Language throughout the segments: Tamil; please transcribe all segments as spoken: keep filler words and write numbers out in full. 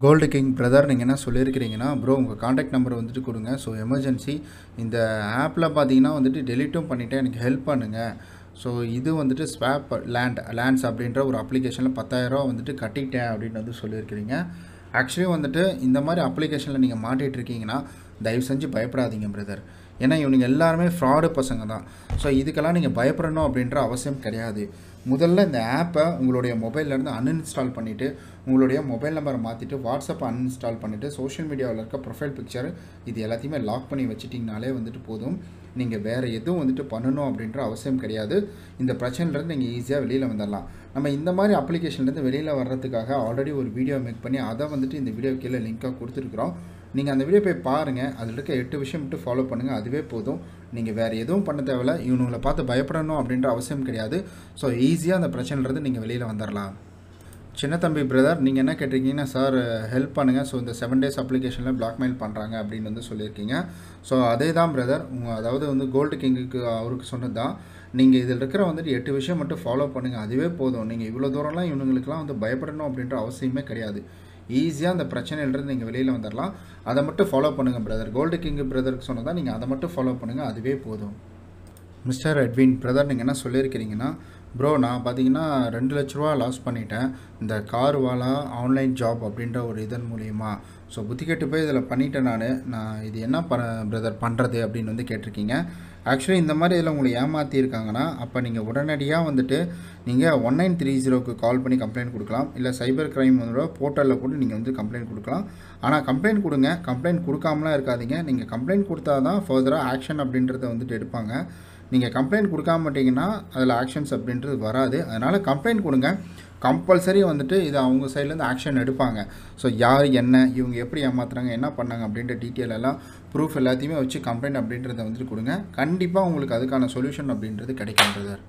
கோல்டு கிங் பிரதர் நீங்கள் என்ன சொல்லியிருக்கிறீங்கன்னா ப்ரோ உங்கள் காண்டாக்ட் நம்பர் வந்துட்டு கொடுங்க. ஸோ எமர்ஜென்சி இந்த ஆப்பில் பார்த்தீங்கன்னா வந்துட்டு டெலிட்டும் பண்ணிவிட்டேன், எனக்கு ஹெல்ப் பண்ணுங்கள். ஸோ இது வந்துட்டு ஸ்வாப் லேண்ட் லேண்ட்ஸ் அப்படின்ற ஒரு அப்ளிகேஷனில் பத்தாயிரரூவா வந்துட்டு கட்டிட்டேன் அப்படின்னு வந்து சொல்லியிருக்கிறீங்க. ஆக்சுவலி வந்துட்டு இந்த மாதிரி அப்ளிகேஷனில் நீங்கள் மாட்டிகிட்ருக்கீங்கன்னா தயவு செஞ்சு பயப்படாதீங்க பிரதர். ஏன்னா இவனுங்க எல்லாருமே ஃப்ராடு பசங்க தான். ஸோ இதுக்கெல்லாம் நீங்கள் பயப்படணும் அப்படின்ற அவசியம் கிடையாது. முதல்ல இந்த ஆப்பை உங்களுடைய மொபைல்லேருந்து அன்இன்ஸ்டால் பண்ணிவிட்டு உங்களுடைய மொபைல் நம்பரை மாற்றிட்டு வாட்ஸ்அப்பை அன்இன்ஸ்டால் பண்ணிவிட்டு சோஷியல் மீடியாவில் இருக்க ப்ரொஃபைல் பிக்சர் இது எல்லாத்தையுமே லாக் பண்ணி வச்சுட்டிங்கனாலே வந்துட்டு போதும். நீங்கள் வேறு எதுவும் வந்துட்டு பண்ணணும் அப்படின்ற அவசியம் கிடையாது. இந்த பிரச்சனையிலேருந்து நீங்கள் ஈஸியாக வெளியில் வந்துடலாம். நம்ம இந்த மாதிரி அப்ளிகேஷன்லேருந்து வெளியில் வர்றதுக்காக ஆல்ரெடி ஒரு வீடியோ மேக் பண்ணி அதை வந்துட்டு இந்த வீடியோ கீழே லிங்காக கொடுத்துருக்குறோம். நீங்கள் அந்த வீடியோ போய் பாருங்கள். அதில் இருக்க எட்டு விஷயம் மட்டும் ஃபாலோ பண்ணுங்கள், அதுவே போதும். நீங்கள் வேறு எதுவும் பண்ண தேவையில்ல. இவனுங்களை பார்த்து பயப்படணும் அப்படின்ற அவசியம் கிடையாது. ஸோ ஈஸியாக அந்த பிரச்சனையிலேருந்து நீங்கள் வெளியில் வந்துடலாம். சின்ன தம்பி பிரதர் நீங்கள் என்ன கேட்டிருக்கீங்கன்னா சார் ஹெல்ப் பண்ணுங்கள். ஸோ இந்த செவன் டேஸ் அப்ளிகேஷனில் பிளாக்மெயில் பண்ணுறாங்க அப்படின்னு வந்து சொல்லியிருக்கீங்க. ஸோ அதே தான் பிரதர், உங்கள் அதாவது வந்து கோல்டு கிங்குக்கு அவருக்கு சொன்னது தான். நீங்கள் இதில் இருக்கிற வந்துட்டு எட்டு விஷயம் மட்டும் ஃபாலோ பண்ணுங்கள், அதுவே போதும். நீங்கள் இவ்வளோ தூரம்லாம் இவனுங்களுக்குலாம் வந்து பயப்படணும் அப்படின்ற அவசியமே கிடையாது. ஈஸியாக அந்த பிரச்சனையிலிருந்து நீங்கள் வெளியில் வந்துடலாம். அதை மட்டும் ஃபாலோ பண்ணுங்கள் பிரதர். கோல்டு கிங்கு பிரதருக்கு சொன்னதான், நீங்கள் அதை மட்டும் ஃபாலோ பண்ணுங்கள், அதுவே போதும். மிஸ்டர் எட்வின் பிரதர் நீங்கள் என்ன சொல்லியிருக்கிறீங்கன்னா ப்ரோ நான் பார்த்தீங்கன்னா ரெண்டு லட்ச ரூபா லாஸ் பண்ணிட்டேன் இந்த கார் வாலா ஆன்லைன் ஜாப் அப்படின்ற ஒரு இதன் மூலிமா. ஸோ புத்தி கெட்டு போய் இதில் பண்ணிட்டேன் நான் நான் இது என்ன ப பிரதர் பண்ணுறது அப்படின்னு வந்து கேட்டிருக்கீங்க. ஆக்சுவலி இந்த மாதிரி இதில் உங்களை ஏமாற்றிருக்காங்கன்னா அப்போ நீங்கள் உடனடியாக வந்துட்டு நீங்கள் ஒன் நைன் த்ரீ ஜீரோக்கு கால் பண்ணி கம்ப்ளைண்ட் கொடுக்கலாம். இல்லை சைபர் கிரைம் வந்து போர்ட்டலில் கூட நீங்கள் வந்து கம்ப்ளைண்ட் கொடுக்கலாம். ஆனால் கம்ப்ளைண்ட் கொடுங்க, கம்ப்ளைண்ட் கொடுக்காமலாம் இருக்காதீங்க. நீங்கள் கம்ப்ளைண்ட் கொடுத்தா தான் ஃபர்தராக ஆக்ஷன் அப்படின்றத வந்துட்டு எடுப்பாங்க. நீங்கள் கம்ப்ளைண்ட் கொடுக்காம மாட்டிங்கன்னா அதில் ஆக்ஷன்ஸ் அப்படின்றது வராது. அதனால் கம்ப்ளைண்ட் கொடுங்க, கம்பல்சரி வந்துட்டு இது அவங்க சைட்லேருந்து ஆக்ஷன் எடுப்பாங்க. ஸோ யார் என்ன இவங்க எப்படி ஏமாத்துறாங்க என்ன பண்ணாங்க அப்படின்ற டீட்டெயில் எல்லாம் ப்ரூஃப் எல்லாத்தையுமே வச்சு கம்ப்ளைண்ட் அப்படின்றத வந்துட்டு கொடுங்க. கண்டிப்பாக உங்களுக்கு அதுக்கான சொல்யூஷன் அப்படின்றது கிடைக்கும் பிரதர்.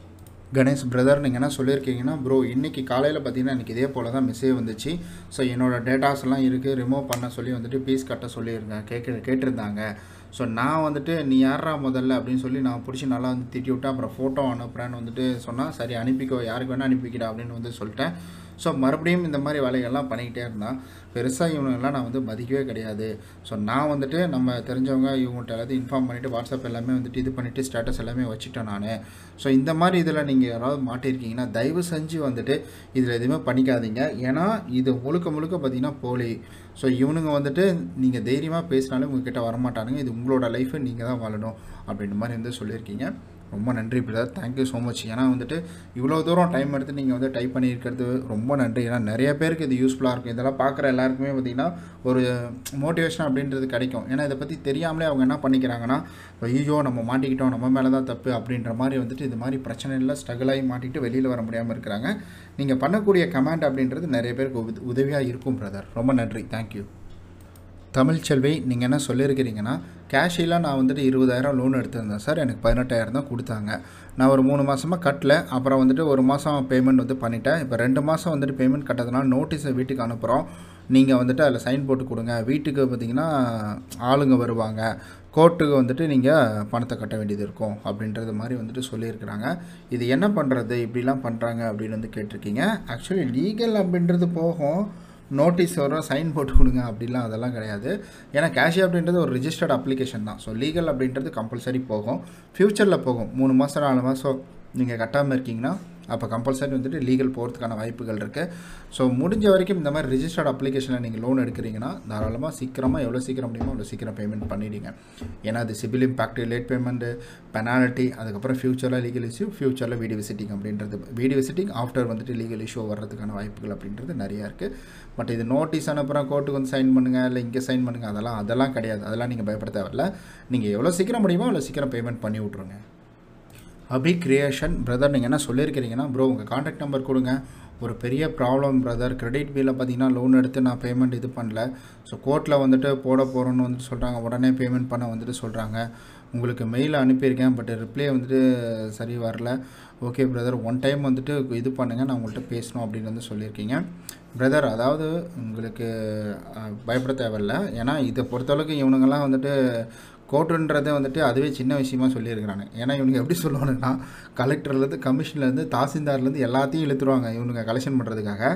கணேஷ் பிரதர் நீங்கள் என்ன சொல்லியிருக்கீங்கன்னா ப்ரோ இன்றைக்கி காலையில் பார்த்தீங்கன்னா எனக்கு இதே போல் தான் மெசேஜ் வந்துச்சு. ஸோ என்னோடய டேட்டாஸ் எல்லாம் இருக்குது, ரிமூவ் பண்ண சொல்லி வந்துட்டு ஃபீஸ் கட்ட சொல்லியிருந்தேன் கேட்க கேட்டிருந்தாங்க. ஸோ நான் வந்துட்டு நீ யாரா முதல்ல அப்படின்னு சொல்லி நான் பிடிச்சி நல்லா வந்து திட்டி விட்டேன். அப்புறம் ஃபோட்டோ அனுப்புகிறேன்னு வந்துட்டு சொன்னால் சரி அனுப்பிக்கோ, யாருக்கு வேணால் அனுப்பிக்கிறா அப்படின்னு வந்து சொல்லிட்டேன். ஸோ மறுபடியும் இந்த மாதிரி வேலைகள்லாம் பண்ணிக்கிட்டே இருந்தான். பெருசாக இவனுங்கெல்லாம் நான் வந்து மதிக்கவே கிடையாது. ஸோ நான் வந்துட்டு நம்ம தெரிஞ்சவங்க இவங்கள்ட்ட எல்லாத்தையும் இன்ஃபார்ம் பண்ணிவிட்டு வாட்ஸ்அப் எல்லாமே வந்துட்டு இது பண்ணிவிட்டு ஸ்டேட்டஸ் எல்லாமே வச்சுட்டேன் நான். ஸோ இந்த மாதிரி இதில் நீங்கள் யாராவது மாட்டியிருக்கீங்கன்னா தயவு செஞ்சு வந்துட்டு இதில் எதுவுமே பண்ணிக்காதீங்க. ஏன்னா இது முழுக்க முழுக்க பார்த்திங்கன்னா போலி. ஸோ இவனுங்க வந்துட்டு நீங்கள் தைரியமாக பேசினாலும் உங்ககிட்ட வரமாட்டானுங்க. இது உங்களோட லைஃப்பை நீங்கள் தான் வாழணும் அப்படின்ற மாதிரி வந்து சொல்லியிருக்கீங்க. ரொம்ப நன்றி பிரதர், தேங்க்யூ ஸோ மச். ஏன்னா வந்துட்டு இவ்வளோ தூரம் டைம் எடுத்து நீங்கள் வந்து டைப் பண்ணியிருக்கிறது ரொம்ப நன்றி. ஏன்னா நிறைய பேருக்கு இது யூஸ்ஃபுல்லாக இருக்கும். இதெல்லாம் பார்க்குற எல்லாருக்குமே பார்த்திங்கன்னா ஒரு மோட்டிவேஷன் அப்படின்றது கிடைக்கும். ஏன்னா இதை பற்றி தெரியாமலே அவங்க என்ன பண்ணிக்கிறாங்கன்னா ஐயோ நம்ம மாட்டிக்கிட்டோம், நம்ம மேலே தான் தப்பு அப்படின்ற மாதிரி வந்துட்டு இது மாதிரி பிரச்சனையில் ஸ்ட்ரகிள் ஆகி மாட்டிக்கிட்டு வெளியில் வர முடியாமல் இருக்கிறாங்க. நீங்கள் பண்ணக்கூடிய கமெண்ட் அப்படின்றது நிறைய பேருக்கு உத உதவியாக இருக்கும் பிரதர். ரொம்ப நன்றி, தேங்க்யூ. தமிழ்ச்செல்வி நீங்கள் என்ன சொல்லியிருக்கிறீங்கன்னா கேஷில் நான் வந்துட்டு இருபதாயிரம் லோன் எடுத்திருந்தேன் சார், எனக்கு பதினெட்டாயிரம் தான் கொடுத்தாங்க. நான் ஒரு மூணு மாதமாக கட்டல, அப்புறம் வந்துட்டு ஒரு மாதம் பேமெண்ட் வந்து பண்ணிட்டேன். இப்போ ரெண்டு மாதம் வந்துட்டு பேமெண்ட் கட்டதுனால நோட்டீஸை வீட்டுக்கு அனுப்புகிறோம், நீங்கள் வந்துட்டு அதில் சைன் போட்டு கொடுங்க. வீட்டுக்கு பார்த்திங்கன்னா ஆளுங்க வருவாங்க, கோர்ட்டுக்கு வந்துட்டு நீங்கள் பணத்தை கட்ட வேண்டியது இருக்கும் அப்படின்றது மாதிரி வந்துட்டு சொல்லியிருக்கிறாங்க. இது என்ன பண்ணுறது இப்படிலாம் பண்ணுறாங்க அப்படின்னு வந்து கேட்டிருக்கீங்க. ஆக்சுவலி லீகல் அப்படின்றது போகும், நோட்டீஸ் வரும், சைன் போட்டு கொடுங்க அப்படிலாம் அதெல்லாம் கிடையாது. ஏன்னா கேஷ் அப்படின்றது ஒரு ரிஜிஸ்டர்ட் அப்ளிகேஷன் தான். ஸோ லீகல் அப்படின்றது கம்பல்சரி போகும், ஃப்யூச்சரில் போகும். மூணு மாதம் நாலு மாதம் நீங்கள் கட்டாமல் இருக்கீங்கன்னா அப்போ கம்பல்சரி வந்துட்டு லீகல் போகிறதுக்கான வாய்ப்புகள் இருக்குது. ஸோ முடிஞ்ச வரைக்கும் இந்த மாதிரி ரிஜிஸ்டர்ட் அப்ளிகேஷனில் நீங்கள் லோன் எடுக்கிறீங்கன்னா தாராளமாக சீக்கிரமாக எவ்வளோ சீக்கிரம் முடியுமோ அவ்வளோ சீக்கிரம் பேமெண்ட் பண்ணிவிடுங்க. ஏன்னா அது CIBIL impact, late payment, penalty, அதுக்கப்புறம் ஃப்யூச்சரில் லீகல் இஷ்யூ, ஃப்யூச்சரில் வீடியோ விசிட்டிங் அப்படின்றது வீடியோ விசிட்டிங் ஆஃப்டர் வந்துட்டு லீகல் இஷ்யூ வர்றதுக்கான வாய்ப்புகள் அப்படின்றது நிறையா இருக்குது. பட் இது நோட்டீஸ் அனுப்புகிறேன், கோர்ட்டுக்கு வந்து சைன் பண்ணுங்கள், இல்லை இங்கே சைன் பண்ணுங்கள், அதெல்லாம் அதெல்லாம் கிடையாது. அதெல்லாம் நீங்கள் பயப்பட தேவையில்ல. நீங்கள் எவ்வளோ சீக்கிரம் முடியுமோ அவ்வளோ சீக்கிரம் பேமெண்ட் பண்ணி விட்ருங்க. அபி கிரியேஷன் பிரதர் நீங்கள் என்ன சொல்லியிருக்கிறீங்கன்னா ப்ரோ உங்கள் காண்டாக்ட் நம்பர் கொடுங்க. ஒரு பெரிய ப்ராப்ளம் பிரதர், கிரெடிட் பில்லை பார்த்தீங்கன்னா லோன் எடுத்து நான் பேமெண்ட் இது பண்ணல. ஸோ கோர்ட்டில் வந்துட்டு போட போகிறோன்னு வந்துட்டு சொல்கிறாங்க, உடனே பேமெண்ட் பண்ண வந்துட்டு சொல்கிறாங்க. உங்களுக்கு மெயில் அனுப்பியிருக்கேன், பட் ரிப்ளை வந்துட்டு சரி வரல. ஓகே பிரதர், ஒன் டைம் வந்துட்டு இது பண்ணுங்கள், நான் உங்கள்கிட்ட பேசணும் அப்படின்னு வந்து சொல்லியிருக்கீங்க. பிரதர் அதாவது உங்களுக்கு பயப்பட தேவையில்லை. ஏன்னா இதை பொறுத்தளவுக்கு இவனுங்கெல்லாம் வந்துட்டு கோர்ட்டுன்றதை வந்துட்டு அதுவே சின்ன விஷயமா சொல்லியிருக்கிறாங்க. ஏன்னா இவனுக்கு எப்படி சொல்லுவானுங்கன்னா கலெக்டர்லேருந்து கமிஷன்லேருந்து தாசில்தார்லேருந்து எல்லாத்தையும் இழுத்துருவாங்க இவனுங்க கலெக்ஷன் பண்ணுறதுக்காக.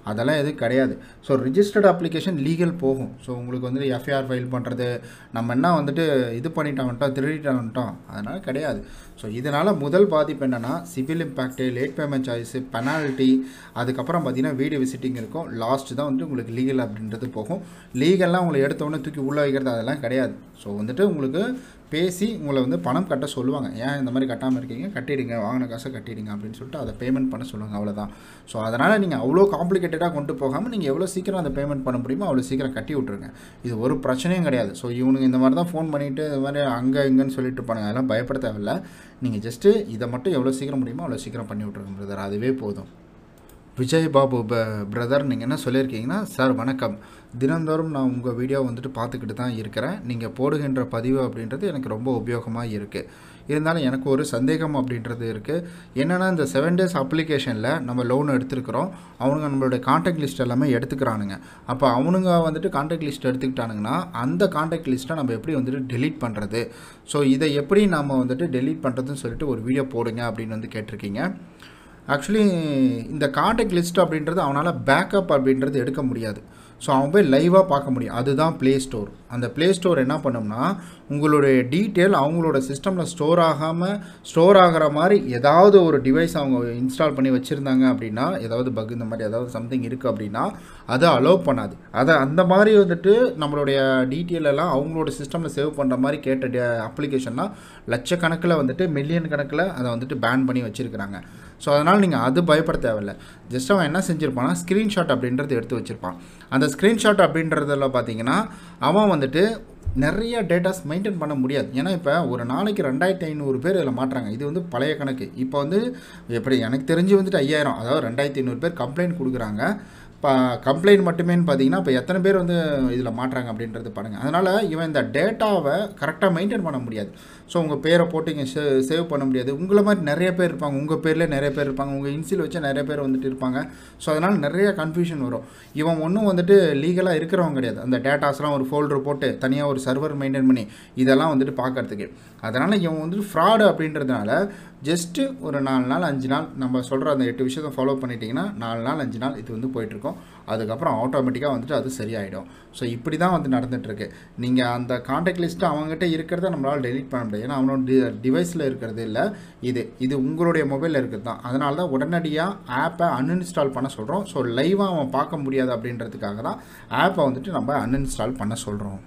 அதெல்லாம் எதுவும் கிடையாது. ஸோ ரிஜிஸ்டர்ட் அப்ளிகேஷன் லீகல் போகும். ஸோ உங்களுக்கு வந்துட்டு எஃப்ஐஆர் ஃபைல் பண்ணுறது நம்ம என்ன வந்துட்டு இது பண்ணிட்டோம் வந்துட்டோம் திருடிட்டு வந்துட்டோம் அதனால் கிடையாது. ஸோ இதனால் முதல் பாதிப்பு என்னென்னா CIBIL impact, late payment charges, penalty, அதுக்கப்புறம் பார்த்தீங்கன்னா வீடியோ விசிட்டிங் இருக்கும். லாஸ்ட்டு தான் வந்துட்டு உங்களுக்கு லீகல் அப்படின்றது போகும். லீகல்லாம் உங்களை எடுத்தோடனே தூக்கி உள்ளே வைக்கிறது அதெல்லாம் கிடையாது. ஸோ வந்துட்டு உங்களுக்கு பேசி உங்களை வந்து பணம் கட்ட சொல்லுவாங்க. ஏன் இந்த மாதிரி கட்டாமல் இருக்கீங்க, கட்டிடுங்க, வாங்கின காசை கட்டிடுங்க அப்படின்னு சொல்லிட்டு அதை பேமெண்ட் பண்ண சொல்லுவாங்க, அவ்வளோதான். ஸோ அதனால் நீங்கள் அவ்வளோ காம்ப்ளிகேட்டடாக கொண்டு போகாமல் நீங்கள் எவ்வளோ சீக்கிரம் அந்த பேமெண்ட் பண்ண முடியுமோ அவ்வளோ சீக்கிரம் கட்டி விட்ருங்க. இது ஒரு பிரச்சனையும் கிடையாது. ஸோ இவனுங்க இந்த மாதிரி தான் ஃபோன் பண்ணிவிட்டு இது மாதிரி அங்கே இங்கேன்னு சொல்லிட்டு இருப்பாங்க. அதெல்லாம் பயப்பட தேவையில்லை. நீங்கள் ஜஸ்ட்டு இதை மட்டும் எவ்வளோ சீக்கிரம் முடியுமோ அவ்வளோ சீக்கிரம் பண்ணி விட்ருங்க பிரதர், அதுவே போதும். விஜய் பாபு ப பிரதர் நீங்கள் என்ன சொல்லியிருக்கீங்கன்னா, சார் வணக்கம், தினந்தோறும் நான் உங்கள் வீடியோ வந்துட்டு பார்த்துக்கிட்டு தான் இருக்கிறேன். நீங்கள் போடுகின்ற பதிவு அப்படின்றது எனக்கு ரொம்ப உபயோகமாக இருக்குது. இருந்தாலும் எனக்கு ஒரு சந்தேகம் அப்படின்றது இருக்குது. என்னென்னா இந்த செவன் டேஸ் அப்ளிகேஷனில் நம்ம லோன் எடுத்துருக்குறோம், அவனுங்க நம்மளுடைய கான்டாக்ட் லிஸ்ட் எல்லாமே எடுத்துக்கிறானுங்க. அப்போ அவனுங்க வந்துட்டு கான்டாக்ட் லிஸ்ட் எடுத்துக்கிட்டானுங்கன்னா அந்த கான்டாக்ட் லிஸ்ட்டை நம்ம எப்படி வந்துட்டு டெலீட் பண்ணுறது, ஸோ இதை எப்படி நம்ம வந்துட்டு டெலீட் பண்ணுறதுன்னு சொல்லிட்டு ஒரு வீடியோ போடுங்க அப்படின்னு வந்து கேட்டிருக்கீங்க. ஆக்சுவலி இந்த கான்டாக்ட் லிஸ்ட் அப்படின்றது அவனால் பேக்கப் அப்படின்றது எடுக்க முடியாது. ஸோ அவன் போய் லைவாக பார்க்க முடியும். அதுதான் ப்ளே ஸ்டோர். அந்த ப்ளே ஸ்டோர் என்ன பண்ணோம்னா உங்களுடைய டீட்டெயில் அவங்களோட சிஸ்டமில் ஸ்டோர் ஆகாமல் ஸ்டோர் ஆகிற மாதிரி ஏதாவது ஒரு டிவைஸ் அவங்க இன்ஸ்டால் பண்ணி வச்சுருந்தாங்க அப்படின்னா, ஏதாவது பக் இந்த மாதிரி ஏதாவது சம்திங் இருக்குது அப்படின்னா அதை அலோவ் பண்ணாது. அதை அந்த மாதிரி வந்துட்டு நம்மளுடைய டீட்டெயில் எல்லாம் அவங்களோட சிஸ்டமில் சேவ் பண்ணுற மாதிரி கேட்ட அப்ளிகேஷன்லாம் லட்சக்கணக்கில் வந்துட்டு மில்லியன் கணக்கில் அதை வந்துட்டு பேன் பண்ணி வச்சுருக்கிறாங்க. ஸோ அதனால் நீங்கள் அது பயப்பட தேவையில்லை. ஜஸ்ட் அவன் என்ன செஞ்சுருப்பான்னா ஸ்க்ரீன்ஷாட் அப்படின்றது எடுத்து வச்சுருப்பான். அந்த ஸ்க்ரீன்ஷாட் அப்படின்றதில் பார்த்தீங்கன்னா அவன் வந்துட்டு நிறைய டேட்டாஸ் மெயின்டைன் பண்ண முடியாது. ஏன்னா இப்போ ஒரு நாளைக்கு ரெண்டாயிரத்தி ஐநூறு பேர் இதில் மாட்டுறாங்க. இது வந்து பழைய கணக்கு. இப்போ வந்து எப்படி எனக்கு தெரிஞ்சு வந்துட்டு ஐயாயிரம், அதாவது ரெண்டாயிரத்தி ஐநூறு பேர் கம்ப்ளைண்ட் கொடுக்குறாங்க. இப்போ கம்ப்ளைண்ட் மட்டுமேன்னு பார்த்தீங்கன்னா இப்போ எத்தனை பேர் வந்து இதில் மாட்டுறாங்க அப்படின்றது பாருங்கள். அதனால் இவன் இந்த டேட்டாவை கரெக்டாக மெயின்டைன் பண்ண முடியாது. ஸோ உங்கள் பேரை போட்டு இங்கே சே சேவ் பண்ண முடியாது. உங்களை மாதிரி நிறைய பேர் இருப்பாங்க, உங்கள் பேரில் நிறைய பேர் இருப்பாங்க, உங்கள் இன்சில் வச்சு நிறைய பேர் வந்துட்டு இருப்பாங்க. ஸோ அதனால் நிறைய கன்ஃபியூஷன் வரும். இவன் ஒன்றும் வந்துட்டு லீகலாக இருக்கிறவங்க கிடையாது. அந்த டேட்டாஸ்லாம் ஒரு ஃபோல்டர் போட்டு தனியாக ஒரு சர்வர் மெயின்டைன் பண்ணி இதெல்லாம் வந்துட்டு பார்க்குறதுக்கு. அதனால் இவன் வந்துட்டு ஃப்ராடு அப்படின்றதுனால ஜஸ்ட்டு ஒரு நாலு நாள் அஞ்சு நாள் நம்ம சொல்கிற அந்த எட்டு விஷயத்தை ஃபாலோ பண்ணிட்டீங்கன்னா நாலு நாள் அஞ்சு நாள் இது வந்து போயிட்டுருக்கோம். அதுக்கப்புறம் ஆட்டோமேட்டிக்காக வந்துட்டு அது சரியாயிடும். ஸோ இப்படி தான் வந்து நடந்துகிட்ருக்கு. நீங்கள் அந்த கான்டாக்ட் லிஸ்ட்டு அவங்ககிட்ட இருக்கிறத நம்மளால் டெலீட் பண்ண முடியாது. ஏன்னா அவனோட டி டிவைஸில் இருக்கிறது இல்லை, இது இது உங்களுடைய மொபைலில் இருக்கிறது தான். அதனால தான் உடனடியாக ஆப்பை அன்இன்ஸ்டால் பண்ண சொல்கிறோம். ஸோ லைவாக அவன் பார்க்க முடியாது அப்படின்றதுக்காக தான் ஆப்பை வந்துட்டு நம்ம அன்இன்ஸ்டால் பண்ண சொல்கிறோம்.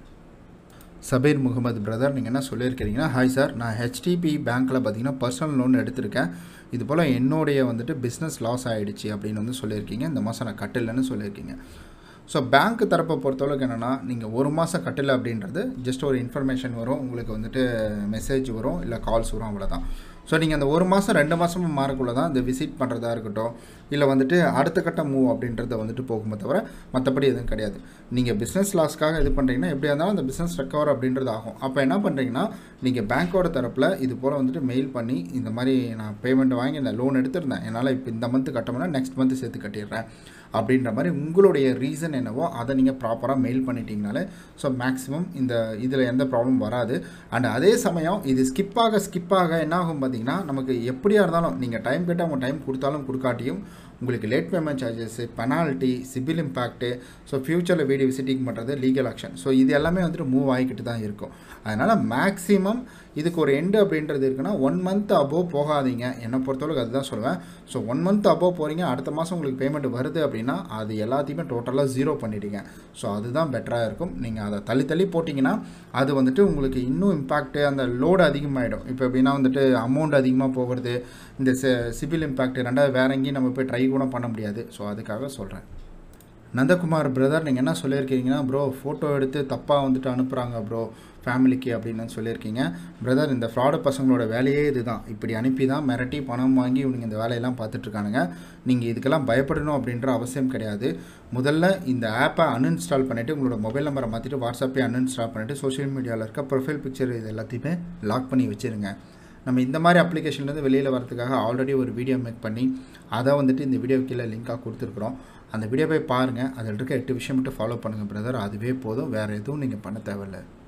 சபீர் முகமது பிரதர் நீங்கள் என்ன சொல்லியிருக்கிறீங்கன்னா, ஹாய் சார், நான் ஹெச்டிபி பேங்க்கில் பார்த்தீங்கன்னா பர்சனல் லோன் எடுத்திருக்கேன். இது போல் என்னுடைய வந்துட்டு பிஸ்னஸ் லாஸ் ஆகிடுச்சு அப்படின்னு வந்து சொல்லியிருக்கீங்க. இந்த மாதம் நான் கட்டலைன்னு சொல்லியிருக்கீங்க. ஸோ பேங்க் தரப்பை பொறுத்தளவுக்கு என்னென்னா, நீங்கள் ஒரு மாதம் கட்டலை அப்படின்றது ஜஸ்ட் ஒரு இன்ஃபர்மேஷன் வரும், உங்களுக்கு வந்துட்டு மெசேஜ் வரும், இல்லை கால்ஸ் வரும், அவ்வளோதான். ஸோ நீங்கள் அந்த ஒரு மாதம் ரெண்டு மாதமும் மாறக்குள்ளே தான் இந்த விசிட் பண்ணுறதா இருக்கட்டும், இல்லை வந்துட்டு அடுத்த கட்ட மூவ் அப்படின்றத வந்துட்டு போகுமே தவிர மற்றபடி எதுவும் கிடையாது. நீங்கள் பிஸ்னஸ் லாஸ்க்காக இது பண்ணுறீங்கன்னா எப்படியா இருந்தாலும் அந்த பிஸ்னஸ் ரெக்கவர் அப்படின்றது ஆகும். அப்போ என்ன பண்ணுறீங்கன்னா, நீங்கள் பேங்க்கோட தரப்பில் இது போல் வந்துட்டு மெயில் பண்ணி இந்த மாதிரி நான் பேமெண்ட் வாங்கி இந்த லோன் எடுத்திருந்தேன், என்னால் இப்போ இந்த மந்த் கட்டணும்னா நெக்ஸ்ட் மந்த் சேர்த்து கட்டிடுறேன் அப்படின்ற மாதிரி உங்களுடைய ரீசன் என்னவோ அதை நீங்கள் ப்ராப்பராக மெயில் பண்ணிட்டீங்கனாலே ஸோ மேக்ஸிமம் இந்த இதில் எந்த ப்ராப்ளம் வராது. அண்ட் அதே சமயம் இது ஸ்கிப்பாக ஸ்கிப்பாக என்ன ஆகும் பார்த்தீங்கன்னா, நமக்கு எப்படியா இருந்தாலும் நீங்கள் டைம் கேட்டால் அவங்க டைம் கொடுத்தாலும் கொடுக்காட்டியும் உங்களுக்கு late payment charges, penalty, CIBIL impact, so ஃப்யூச்சரில் வீடியோ விசிட்டிங் பண்ணுறது, லீகல் ஆக்ஷன், ஸோ இது எல்லாமே வந்துட்டு மூவ் ஆகிக்கிட்டு தான் இருக்கும். அதனால் மேக்ஸிமம் இதுக்கு ஒரு எண்டு அப்படின்றது இருக்குன்னா ஒன் மந்த் அபோவ் போகாதீங்க. என்னை பொறுத்தளவுக்கு அதுதான் சொல்லுவேன். ஸோ ஒன் மந்த் அபோவ் போகிறீங்க, அடுத்த மாதம் உங்களுக்கு பேமெண்ட் வருது அப்படின்னா அது எல்லாத்தையுமே டோட்டலாக ஜீரோ பண்ணிவிடுங்க. ஸோ அதுதான் பெட்டராக இருக்கும். நீங்கள் அதை தள்ளி தள்ளி போட்டிங்கன்னா அது வந்துட்டு உங்களுக்கு இன்னும் இம்பேக்ட்டு, அந்த லோடு அதிகமாகிடும். இப்போ எப்படின்னா வந்துட்டு அமௌண்ட் அதிகமாக போகிறது, இந்த சிபில் இம்பேக்ட் ரெண்டாவது வேற எங்கேயும் நம்ம போய் ட்ரை கூட பண்ண முடியாது. ஸோ அதுக்காக சொல்கிறேன். நந்தகுமார் பிரதர் நீங்கள் என்ன சொல்லியிருக்கீங்கன்னா, ப்ரோ ஃபோட்டோ எடுத்து தப்பாக வந்துட்டு அனுப்புகிறாங்க ப்ரோ ஃபேமிலிக்கு அப்படின்னு சொல்லியிருக்கீங்க. பிரதர் இந்த ஃப்ராடு பசங்களோட வேலையே இது தான். இப்படி அனுப்பி தான் மிரட்டி பணம் வாங்கி இவங்க இந்த வேலையெல்லாம் பார்த்துட்ருக்கானுங்க. நீங்கள் இதுக்கெல்லாம் பயப்படணும் அப்படின்ற அவசியம் கிடையாது. முதல்ல இந்த ஆப்பை அன்இன்ஸ்டால் பண்ணிவிட்டு உங்களோட மொபைல் நம்பரை மாற்றிட்டு வாட்ஸ்அப்பே அன்இன்ஸ்டால் பண்ணிவிட்டு சோஷியல் மீடியாவில் இருக்க ப்ரொஃபைல் பிக்சர் இது எல்லாத்தையுமே லாக் பண்ணி வச்சுருங்க. நம்ம இந்த மாதிரி அப்ளிகேஷன்லேருந்து வெளியில் வரதுக்காக ஆல்ரெடி ஒரு வீடியோ மேக் பண்ணி அதை வந்துட்டு இந்த வீடியோ கீழே லிங்காக கொடுத்துருக்குறோம். அந்த வீடியோ போய் பாருங்கள். அதில் இருக்க எட்டு விஷயம் மட்டும் ஃபாலோ பண்ணுங்கள் பிரதர், அதுவே போதும். வேறு எதுவும் நீங்கள் பண்ண தேவையில்லை.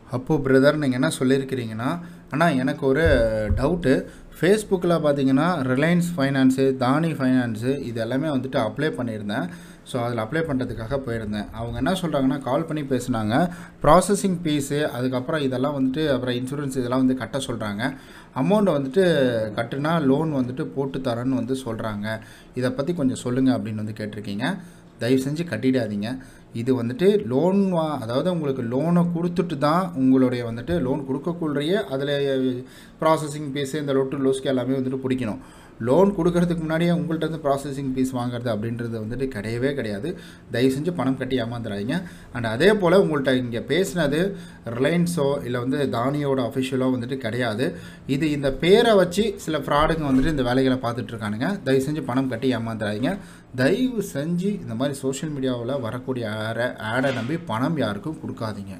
அப்போ பிரதர் நீங்கள் என்ன சொல்லியிருக்கிறீங்கன்னா, ஆனால் எனக்கு ஒரு டவுட்டு. ஃபேஸ்புக்கில் பார்த்தீங்கன்னா ரிலையன்ஸ் ஃபைனான்ஸு, தானி ஃபைனான்ஸு இது எல்லாமே வந்துட்டு அப்ளை பண்ணியிருந்தேன். ஸோ அதில் அப்ளை பண்ணுறதுக்காக போயிருந்தேன். அவங்க என்ன சொல்கிறாங்கன்னா, கால் பண்ணி பேசுனாங்க. ப்ராசஸிங் ஃபீஸு, அதுக்கப்புறம் இதெல்லாம் வந்துட்டு அப்புறம் இன்சூரன்ஸ் இதெல்லாம் வந்து கட்ட சொல்கிறாங்க. அமௌண்ட்டை வந்துட்டு கட்டுனா லோன் வந்துட்டு போட்டு தரேன்னு வந்து சொல்கிறாங்க. இதை பற்றி கொஞ்சம் சொல்லுங்கள் அப்படின்னு வந்து கேட்டிருக்கீங்க. தயவு செஞ்சு கட்டிடாதீங்க. இது வந்துட்டு லோன் வா அதாவது உங்களுக்கு லோனை கொடுத்துட்டு தான் உங்களுடைய வந்துட்டு லோன் கொடுக்கக்குள்ளேயே அதில் ப்ராசஸிங் ஃபீஸு இந்த லொட்டு லோஸ்க்கு எல்லாமே வந்துட்டு பிடிக்கணும். லோன் கொடுக்கறதுக்கு முன்னாடியே உங்கள்கிட்ட இருந்து ப்ராசஸிங் ஃபீஸ் வாங்குறது அப்படின்றது வந்துட்டு கிடையவே கிடையாது. தயவு செஞ்சு பணம் கட்டி ஏமாந்துடாதீங்க. அண்ட் அதே போல் உங்கள்கிட்ட இங்கே பேசினது ரிலையன்ஸோ இல்லை வந்து தானியோட அஃபிஷியலோ வந்துட்டு கிடையாது. இது இந்த பேரை வச்சு சில ஃப்ராடுங்க வந்துட்டு இந்த வேலைகளை பார்த்துட்ருக்கானுங்க. தயவு செஞ்சு பணம் கட்டி ஏமாந்துடாதீங்க. தயவு செஞ்சு இந்த மாதிரி சோஷியல் மீடியாவில் வரக்கூடிய ஆடை ஆடை நம்பி பணம் யாருக்கும் கொடுக்காதீங்க.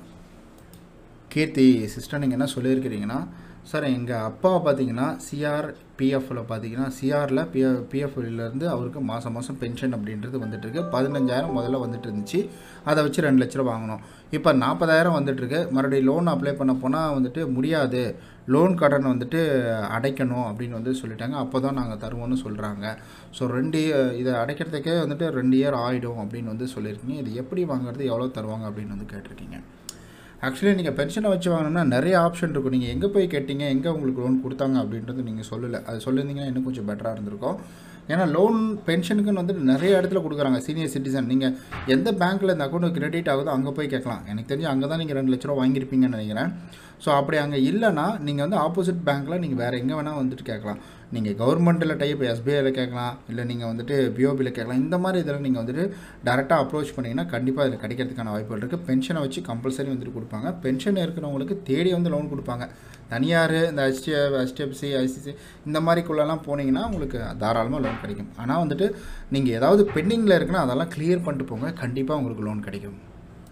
கீர்த்தி சிஸ்டர் நீங்கள் என்ன சொல்லியிருக்கிறீங்கன்னா, சார் எங்கள் அப்பா பார்த்தீங்கன்னா சிஆர் பிஎஃப்பில் பார்த்தீங்கன்னா சிஆரில் பிஎ பிஎஃப்லேருந்து அவருக்கு மாதம் மாதம் பென்ஷன் அப்படின்றது வந்துட்டுருக்கு. பதினஞ்சாயிரம் முதல்ல வந்துட்டு இருந்துச்சு. அதை வச்சு ரெண்டு லட்ச ரூபா வாங்கினோம். இப்போ நாற்பதாயிரம் வந்துட்டுருக்கு. மறுபடியும் லோன் அப்ளை பண்ண போனால் வந்துட்டு முடியாது, லோன் கடன் வந்துட்டு அடைக்கணும் அப்படின்னு வந்து சொல்லிட்டாங்க. அப்போ தான் நாங்கள் தருவோம்னு சொல்கிறாங்க. ஸோ ரெண்டு இதை அடைக்கிறதுக்கே வந்துட்டு ரெண்டு இயர் ஆகிடும் அப்படின்னு வந்து சொல்லியிருக்கீங்க. இது எப்படி வாங்குறது, எவ்வளோ தருவாங்க அப்படின்னு வந்து கேட்டிருக்கீங்க. ஆக்சுவலி நீங்கள் பென்ஷனை வச்சு வாங்கினோம்னா நிறைய ஆப்ஷன் இருக்கும். நீங்கள் எங்கே போய் கேட்டீங்க, எங்கே உங்களுக்கு லோன் கொடுத்தாங்க அப்படின்றது நீங்கள் சொல்லலை. அது சொல்லியிருந்தீங்கன்னா இன்னும் கொஞ்சம் பெட்டராக இருந்திருக்கும். ஏன்னா லோன் பென்ஷனுக்குன்னு வந்துட்டு நிறைய இடத்துல கொடுக்குறாங்க. சீனியர் சிட்டிசன் நீங்கள் எந்த பேங்க்கில் இந்த அக்கௌண்ட் கிரெடிட் ஆகுதோ அங்கே போய் கேட்கலாம். எனக்கு தெரிஞ்சு அங்கே தான் நீங்கள் ரெண்டு லட்ச ரூபா வாங்கியிருப்பீங்கன்னு நினைக்கிறேன். ஸோ அப்படி அங்கே இல்லைனா நீங்கள் வந்து ஆப்போசிட் பேங்க்கில் நீங்கள் வேறு எங்கே வேணால் வந்துட்டு கேட்கலாம். நீங்கள் கவர்மெண்ட்டில் டைப் எஸ்பிஐயில் கேட்கலாம், இல்லை நீங்கள் வந்துட்டு பிஓபியில் கேட்கலாம். இந்த மாதிரி இதில் நீங்கள் வந்துட்டு டேரெக்டாக அப்ரோச் பண்ணிங்கன்னா கண்டிப்பாக இதில் கிடைக்கிறதுக்கான வாய்ப்புகள் இருக்குது. பென்ஷனை வச்சு கம்பல்சரி வந்துட்டு கொடுப்பாங்க. பென்ஷன் இருக்கிறவங்களுக்கு தேடி வந்து லோன் கொடுப்பாங்க. தனியார் இந்த ஹெச்டி ஹெச்டிஎஃப்சி ஐசிசி இந்த மாதிரிக்குள்ளெல்லாம் போனீங்கன்னா உங்களுக்கு தாராளமாக லோன் கிடைக்கும். ஆனால் வந்துட்டு நீங்கள் ஏதாவது பெண்டிங்கில் இருக்குன்னா அதெல்லாம் கிளியர் பண்ணிட்டு போங்க, கண்டிப்பாக உங்களுக்கு லோன் கிடைக்கும்.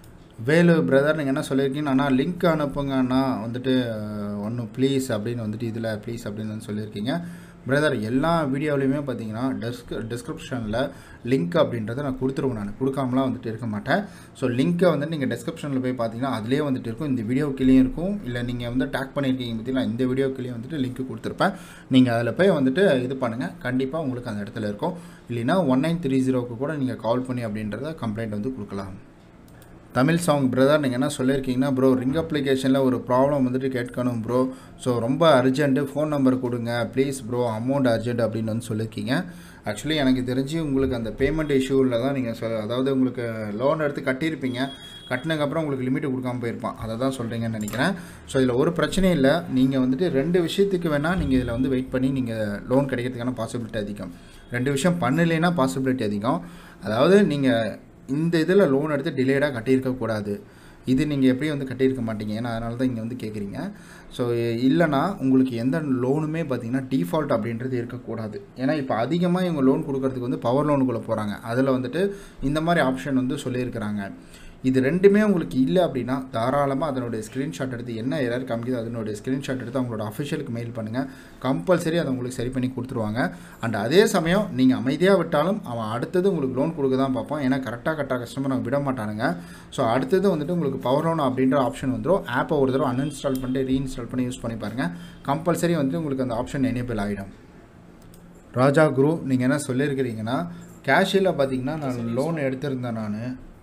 வேலு பிரதர் நீங்கள் என்ன சொல்லியிருக்கீங்க, ஆனால் லிங்க் அனுப்புங்கன்னா வந்துட்டு ஒன்றும் ப்ளீஸ் அப்படின்னு வந்துட்டு இதில் ப்ளீஸ் அப்படின்னு வந்து சொல்லியிருக்கீங்க. பிரதர் எல்லா வீடியோவிலையுமே பார்த்தீங்கன்னா டெஸ்க் டிஸ்கிரிப்ஷனில் லிங்க் அப்படின்றத நான் கொடுத்துருவேன். நான் கொடுக்காமலாம் வந்துட்டு இருக்க மாட்டேன். ஸோ லிங்க்கை வந்துட்டு நீங்கள் டிஸ்கிரிப்ஷனில் போய் பார்த்தீங்கன்னா அதிலே வந்துட்டு இருக்கும். இந்த வீடியோ கீழேயும் இருக்கும். இல்லை நீங்கள் வந்து டேக் பண்ணியிருக்கீங்க பார்த்தீங்கன்னா இந்த வீடியோ கீழே வந்துட்டு லிங்க் கொடுத்துருப்பேன். நீங்கள் அதில் போய் வந்துட்டு இது பண்ணுங்கள், கண்டிப்பாக உங்களுக்கு அந்த இடத்துல இருக்கும். இல்லைன்னா ஒன் நைன் த்ரீ ஜீரோக்கு கூட நீங்கள் கால் பண்ணி அப்படின்றத கம்ப்ளைண்ட் வந்து கொடுக்கலாம். தமிழ் சாங் பிரதர் நீங்கள் என்ன சொல்லியிருக்கீங்கன்னா, ப்ரோ ரிங் அப்ளிகேஷனில் ஒரு ப்ராப்ளம் வந்துட்டு கேட்கணும் ப்ரோ. ஸோ ரொம்ப அர்ஜென்ட்டு, ஃபோன் நம்பர் கொடுங்க ப்ளீஸ் ப்ரோ, அமௌண்ட் அர்ஜென்ட் அப்படின்னு வந்து சொல்லியிருக்கீங்க. ஆக்சுவலி எனக்கு தெரிஞ்சு உங்களுக்கு அந்த பேமெண்ட் இஷ்யூவில் தான் நீங்கள் சொல் அதாவது உங்களுக்கு லோன் எடுத்து கட்டியிருப்பீங்க. கட்டினதுக்கப்புறம் உங்களுக்கு லிமிட்டு கொடுக்காமல் போயிருப்பான், அதை தான் சொல்கிறீங்கன்னு நினைக்கிறேன். ஸோ இதில் ஒரு பிரச்சனையும் இல்லை. நீங்கள் வந்துட்டு ரெண்டு விஷயத்துக்கு வேணால் நீங்கள் இதில் வந்து வெயிட் பண்ணி நீங்கள் லோன் கிடைக்கிறதுக்கான பாசிபிலிட்டி அதிகம். ரெண்டு விஷயம் பண்ணலைன்னா பாசிபிலிட்டி அதிகம். அதாவது நீங்கள் இந்த இதில் லோன் எடுத்து டிலேடாக கட்டியிருக்கக்கூடாது. இது நீங்கள் எப்படியும் வந்து கட்டியிருக்க மாட்டீங்க, ஏன்னா அதனால தான் இங்கே வந்து கேட்குறீங்க. ஸோ இல்லைனா உங்களுக்கு எந்த லோனுமே பார்த்தீங்கன்னா டிஃபால்ட் அப்படின்றது இருக்கக்கூடாது. ஏன்னா இப்போ அதிகமாக இவங்க லோன் கொடுக்கறதுக்கு வந்து பவர் லோனுக்குள்ளே போகிறாங்க. அதில் வந்துட்டு இந்த மாதிரி ஆப்ஷன் வந்து சொல்லியிருக்கிறாங்க. இது ரெண்டுமே உங்களுக்கு இல்லை அப்படின்னா தாராளமாக அதனுடைய ஸ்க்ரீன்ஷாட் எடுத்து என்ன எரர் காமிக்குது அதனுடைய ஸ்க்ரீன்ஷாட் எடுத்து அவங்களோட அஃபிஷியலுக்கு மெயில் பண்ணுங்கள். கம்பல்சரி அதை உங்களுக்கு சரி பண்ணி கொடுத்துருவாங்க. அண்ட் அதே சமயம் நீங்கள் அமைதியாக விட்டாலும் அவன் அடுத்தது உங்களுக்கு லோன் கொடுக்க தான் பார்ப்பான். ஏன்னா கரெக்டாக கரெக்டாக கஸ்டமர் அவங்க விட மாட்டானுங்க. ஸோ அடுத்தது வந்துட்டு உங்களுக்கு பவர் லோன் அப்படின்ற ஆப்ஷன் வந்துடும். ஆப்பை ஒரு தடவை அன்இன்ஸ்டால் பண்ணிட்டு ரீஇன்ஸ்டால் பண்ணி யூஸ் பண்ணி பாருங்கள். கம்பல்சரி வந்துட்டு உங்களுக்கு அந்த ஆப்ஷன் எனேபிள் ஆகிடும். ராஜா குரு நீங்கள் என்ன சொல்லியிருக்கிறீங்கன்னா, கேஷில் பார்த்தீங்கன்னா நான் லோன் எடுத்திருந்தேன் நான்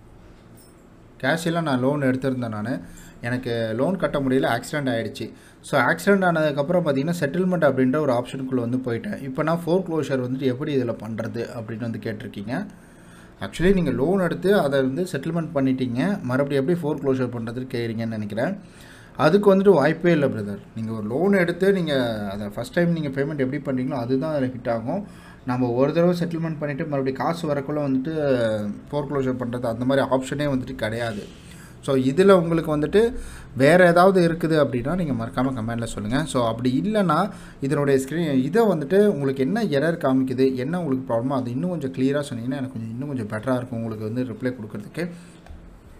கேஷில் நான் லோன் எடுத்திருந்தேன் நான் எனக்கு லோன் கட்ட முடியல, ஆக்சிடெண்ட் ஆகிடுச்சு. ஸோ ஆக்சிடெண்ட் ஆனதுக்கப்புறம் பார்த்தீங்கன்னா செட்டில்மெண்ட் அப்படின்ற ஒரு ஆப்ஷனுக்குள்ளே வந்து போயிட்டேன். இப்போ நான் ஃபோர் க்ளோஷர் வந்துட்டு எப்படி இதில் பண்ணுறது அப்படின்னு வந்து கேட்டிருக்கீங்க. ஆக்சுவலி நீங்கள் லோன் எடுத்து அதை வந்து செட்டில்மெண்ட் பண்ணிட்டீங்க, மறுபடியும் எப்படி ஃபோர் க்ளோஷர் பண்ணுறதுன்னு கேட்குறீங்கன்னு நினைக்கிறேன். அதுக்கு வந்துட்டு வாய்ப்பே இல்லை பிரதர். நீங்கள் ஒரு லோன் எடுத்து நீங்கள் அதை ஃபஸ்ட் டைம் நீங்கள் பேமெண்ட் எப்படி பண்ணுறீங்களோ அதுதான் அதில் ஹிட் ஆகும். நம்ம ஒரு தடவை செட்டில்மெண்ட் பண்ணிவிட்டு மறுபடியும் காசு வரக்குள்ளே வந்துட்டு ஃபோர் க்ளோஷர் பண்ணுறது அந்த மாதிரி ஆப்ஷனே வந்துட்டு கிடையாது. ஸோ இதில் உங்களுக்கு வந்துட்டு வேறு ஏதாவது இருக்குது அப்படின்னா நீங்கள் மறக்காமல் கமெண்டில் சொல்லுங்கள். ஸோ அப்படி இல்லைன்னா இதனுடைய ஸ்க்ரீன் இதை வந்துட்டு உங்களுக்கு என்ன எரர் காமிக்குது, என்ன உங்களுக்கு ப்ராப்ளமோ அது இன்னும் கொஞ்சம் கிளியராக சொன்னீங்கன்னா எனக்கு கொஞ்சம் இன்னும் கொஞ்சம் பெட்டராக இருக்கும் உங்களுக்கு வந்து ரிப்ளை கொடுக்குறதுக்கு.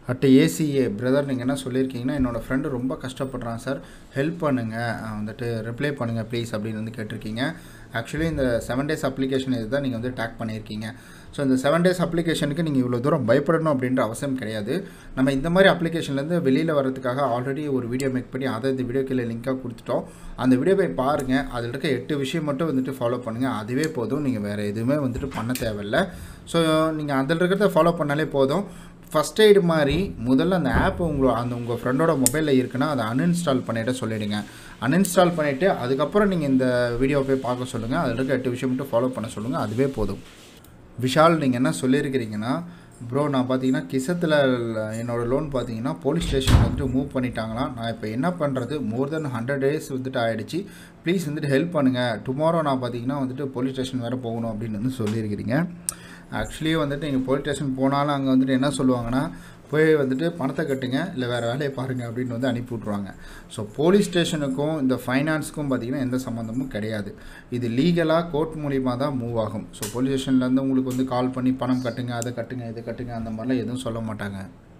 அட் ஏசிஏ பிரதர் நீங்கள் என்ன சொல்லியிருக்கீங்கன்னா என்னோடய ஃப்ரெண்டு ரொம்ப கஷ்டப்படுறான் சார், ஹெல்ப் பண்ணுங்கள், வந்துட்டு ரிப்ளை பண்ணுங்கள் ப்ளீஸ் அப்படின்னு வந்து கேட்டிருக்கீங்க. ஆக்சுவலி இந்த செவன் டேஸ் அப்ளிகேஷன் இது தான் நீங்கள் வந்து டேக் பண்ணியிருக்கீங்க. ஸோ இந்த செவன் டேஸ் அப்ளிகேஷனுக்கு நீங்கள் இவ்வளோ தூரம் பயப்படணும் அப்படின்ற அவசியம் கிடையாது. நம்ம இந்த மாதிரி அப்ளிகேஷன்லேருந்து வெளியில் வரதுக்காக ஆல்ரெடி ஒரு வீடியோ மேக் பண்ணி அதை இந்த வீடியோ கீழே லிங்காக கொடுத்துட்டோம். அந்த வீடியோ போய் பாருங்கள். அதில் இருக்க எட்டு விஷயம் மட்டும் வந்துட்டு ஃபாலோ பண்ணுங்கள், அதுவே போதும். நீங்கள் வேறு எதுவுமே வந்துட்டு பண்ண தேவையில்லை. ஸோ நீங்கள் அதில் இருக்கிறத ஃபாலோ பண்ணாலே போதும். ஃபஸ்ட் எய்டு மாதிரி முதல்ல அந்த ஆப் உங்களோட அந்த உங்கள் ஃப்ரெண்டோட மொபைலில் இருக்குன்னா அதை அன்இன்ஸ்டால் பண்ணிவிட்டு சொல்லிவிடுங்க. அன்இன்ஸ்டால் பண்ணிவிட்டு அதுக்கப்புறம் நீங்கள் இந்த வீடியோவை போய் பார்க்க சொல்லுங்கள். அதில் இருக்க எட்டு விஷயம் மட்டும் ஃபாலோ பண்ண சொல்லுங்கள், அதுவே போதும். விஷால் நீங்கள் என்ன சொல்லியிருக்கிறீங்கன்னா, ப்ரோ நான் பார்த்தீங்கன்னா கிசத்தில் என்னோடய லோன் பார்த்தீங்கன்னா போலீஸ் ஸ்டேஷன் வந்துட்டு மூவ் பண்ணிட்டாங்களாம். நான் இப்போ என்ன பண்ணுறது, மோர் தென் ஹண்ட்ரட் டேஸ் வந்துட்டு ஆகிடுச்சு, ப்ளீஸ் வந்துட்டு ஹெல்ப் பண்ணுங்கள். டுமாரோ நான் பார்த்தீங்கன்னா வந்துட்டு போலீஸ் ஸ்டேஷன் வேறு போகணும் அப்படின்னு வந்து சொல்லியிருக்கிறீங்க. ஆக்சுவலி வந்துட்டு நீங்கள் போலீஸ் ஸ்டேஷன் போனாலும் அங்கே வந்துட்டு என்ன சொல்லுவாங்கன்னா, போய் வந்துட்டு பணத்தை கட்டுங்க இல்லை வேறு வேலையை பாருங்கள் அப்படின்னு வந்து அனுப்பி விட்ருவாங்க. ஸோ போலீஸ் ஸ்டேஷனுக்கும் இந்த ஃபைனான்ஸுக்கும் பார்த்திங்கன்னா எந்த சம்மந்தமும் கிடையாது. இது லீகலாக கோர்ட் மூலிமா தான் மூவ் ஆகும். ஸோ போலீஸ் ஸ்டேஷன்லேருந்து உங்களுக்கு வந்து கால் பண்ணி பணம் கட்டுங்க, அதை கட்டுங்க, இதை கட்டுங்க அந்த மாதிரிலாம் எதுவும் சொல்ல மாட்டாங்க.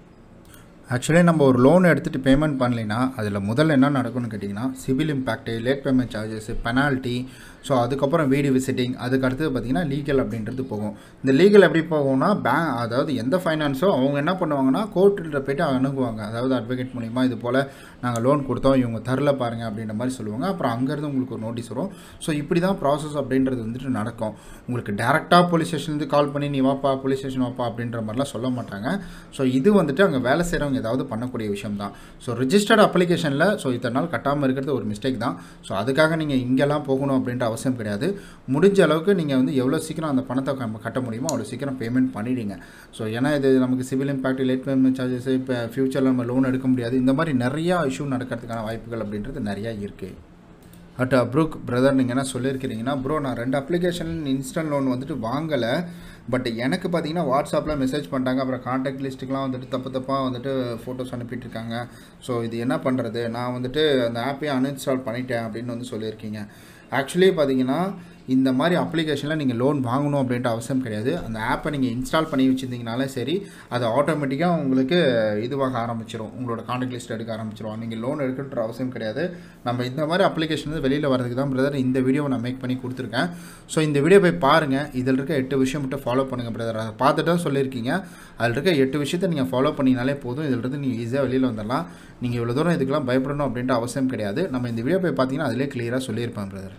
ஆக்சுவலி நம்ம ஒரு லோன் எடுத்துகிட்டு பேமெண்ட் பண்ணலைன்னா அதில் முதல்ல என்ன நடக்கும்னு கேட்டிங்கன்னா, CIBIL impact, late payment charges, penalty, so அதுக்கப்புறம் வீடு விசிட்டிங், அதுக்கு அடுத்தது பார்த்திங்கன்னா லீகல் அப்படின்றது போகும். இந்த லீகல் எப்படி போகும்னா, பேங்க் அதாவது எந்த ஃபைனான்ஸோ அவங்க என்ன பண்ணுவாங்கன்னா கோர்ட்டில் போய்ட்டு அணுகுவாங்க. அதாவது அட்வொகேட் மூலிமா இது போல் நாங்கள் லோன் கொடுத்தோம், இவங்க தரல பாருங்கள் அப்படின்ற மாதிரி சொல்லுவாங்க. அப்புறம் அங்கேருந்து உங்களுக்கு ஒரு நோட்டீஸ் வரும். ஸோ இப்படி தான் ப்ராசஸ் அப்படின்றது வந்துட்டு நடக்கும். உங்களுக்கு டேரெக்டாக போலீஸ் ஸ்டேஷன்லேருந்து கால் பண்ணி நீ வாப்பா போலீஸ் ஸ்டேஷன் வாப்பா அப்படின்ற மாதிரிலாம் சொல்ல மாட்டாங்க. ஸோ இது வந்துட்டு அங்கே வேலை செய்கிறவங்க ஏதாவது பண்ணக்கூடிய விஷயம் தான். ஸோ ரிஜிஸ்டர்ட் அப்ளிகேஷனில் ஸோ இத்தனை நாள் கட்டாமல் இருக்கிறது ஒரு மிஸ்டேக் தான். ஸோ அதுக்காக நீங்கள் இங்கெல்லாம் போகணும் அப்படின்ற அவசியம் கிடையாது. முடிஞ்ச அளவுக்கு நீங்கள் வந்து எவ்வளோ சீக்கிரம் அந்த பணத்தை கட்ட முடியுமோ அவ்வளோ சீக்கிரம் பேமெண்ட் பண்ணிவிடுங்க. ஸோ ஏன்னா இது நமக்கு CIBIL impact, late payment charges, இப்போ ஃப்யூச்சரில் நம்ம லோன் எடுக்க முடியாது, இந்த மாதிரி நிறையா இஷ்யூ நடக்கிறதுக்கான வாய்ப்புகள் அப்படின்றது நிறையா இருக்குது. அட் அப்ரூக் பிரதர் நீங்கள் என்ன சொல்லியிருக்கிறீங்கன்னா, ப்ரோ நான் ரெண்டு அப்ளிகேஷன் இன்ஸ்டன்ட் லோன் வந்துட்டு வாங்கலை, பட் எனக்கு பார்த்தீங்கன்னா வாட்ஸ்அப்பில் மெசேஜ் பண்ணிட்டாங்க, அப்புறம் கான்டாக்ட் லிஸ்ட்டுக்கெலாம் வந்துட்டு தப்பு தப்பாக வந்துட்டு ஃபோட்டோஸ் அனுப்பிட்டுருக்காங்க. ஸோ இது என்ன பண்ணுறது, நான் வந்துட்டு அந்த ஆப்பையே அன்இன்ஸ்டால் பண்ணிட்டேன் அப்படின்னு வந்து சொல்லியிருக்கீங்க. ஆக்சுவலி பார்த்தீங்கன்னா இந்த மாதிரி அப்ளிகேஷனில் நீங்கள் லோன் வாங்கணும் அப்படின்ற அவசியம் கிடையாது. அந்த ஆப்பை நீங்கள் இன்ஸ்டால் பண்ணி வச்சுருந்தீங்கனாலே சரி, அது ஆட்டோமேட்டிக்காக உங்களுக்கு இதுவாக ஆரம்பிச்சிடும், உங்களோட கான்டாக்ட் லிஸ்ட் எடுக்க ஆரம்பிச்சிடும். நீங்கள் லோன் எடுக்கின்ற அவசியம் கிடையாது. நம்ம இந்த மாதிரி அப்ளிகேஷன் வந்து வெளியில் வரதுக்கு தான் பிரதர் இந்த வீடியோவை நான் மேக் பண்ணி கொடுத்துருக்கேன். ஸோ இந்த வீடியோ போய் பாருங்கள். இதில் இருக்க எட்டு விஷயம் மட்டும் ஃபாலோ பண்ணுங்கள் பிரதர். அதை பார்த்துட்டு தான் சொல்லியிருக்கீங்க. அதில் இருக்க எட்டு விஷயத்தை நீங்கள் ஃபாலோ பண்ணினாலே போதும். இதில் இருந்து நீங்கள் ஈஸியாக வெளியில் வந்துடலாம். நீங்கள் இவ்வளோ தூரம் இதுக்கெல்லாம் பயப்படணும் அப்படின்ற அவசியம் கிடையாது. நம்ம இந்த வீடியோ போய் பார்த்தீங்கன்னா அதிலே கிளியராக சொல்லியிருப்பேன் பிரதர்.